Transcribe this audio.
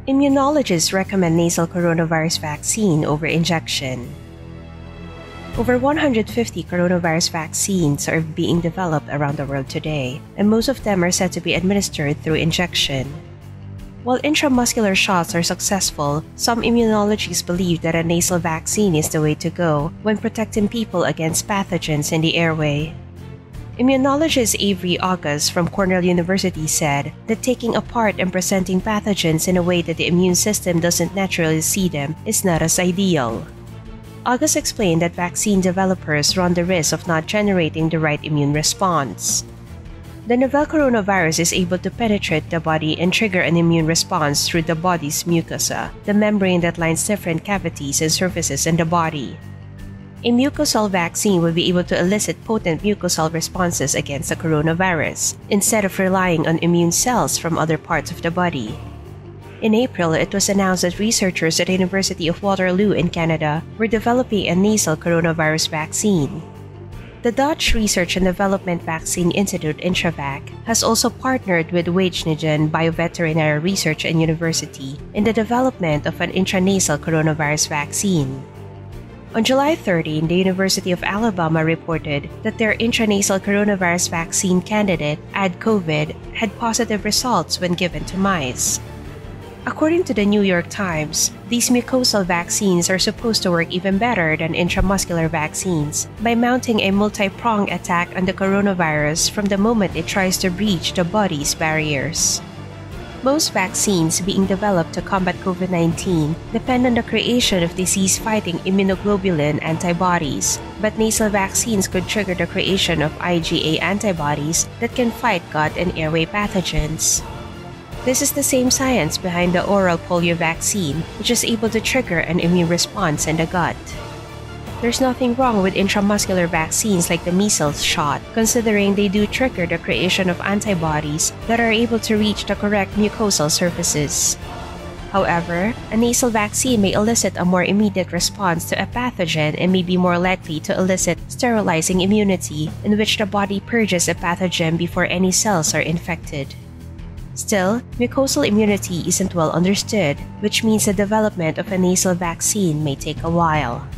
Immunologists recommend nasal coronavirus vaccine over injection. Over 150 coronavirus vaccines are being developed around the world today, and most of them are said to be administered through injection. While intramuscular shots are successful, some immunologists believe that a nasal vaccine is the way to go when protecting people against pathogens in the airway. Immunologist Avery August from Cornell University said that taking apart and presenting pathogens in a way that the immune system doesn't naturally see them is not as ideal. August explained that vaccine developers run the risk of not generating the right immune response. The novel coronavirus is able to penetrate the body and trigger an immune response through the body's mucosa, the membrane that lines different cavities and surfaces in the body. A mucosal vaccine will be able to elicit potent mucosal responses against the coronavirus, instead of relying on immune cells from other parts of the body. In April, it was announced that researchers at the University of Waterloo in Canada were developing a nasal coronavirus vaccine. The Dutch Research and Development Vaccine Institute Intravac has also partnered with Wageningen Bioveterinary Research and University in the development of an intranasal coronavirus vaccine. On July 13, the University of Alabama reported that their intranasal coronavirus vaccine candidate, AdCOVID, had positive results when given to mice. According to the New York Times, these mucosal vaccines are supposed to work even better than intramuscular vaccines by mounting a multi-pronged attack on the coronavirus from the moment it tries to breach the body's barriers. Most vaccines being developed to combat COVID-19 depend on the creation of disease-fighting immunoglobulin antibodies, but nasal vaccines could trigger the creation of IgA antibodies that can fight gut and airway pathogens. This is the same science behind the oral polio vaccine, which is able to trigger an immune response in the gut. There's nothing wrong with intramuscular vaccines like the measles shot, considering they do trigger the creation of antibodies that are able to reach the correct mucosal surfaces. However, a nasal vaccine may elicit a more immediate response to a pathogen and may be more likely to elicit sterilizing immunity, in which the body purges a pathogen before any cells are infected. Still, mucosal immunity isn't well understood, which means the development of a nasal vaccine may take a while.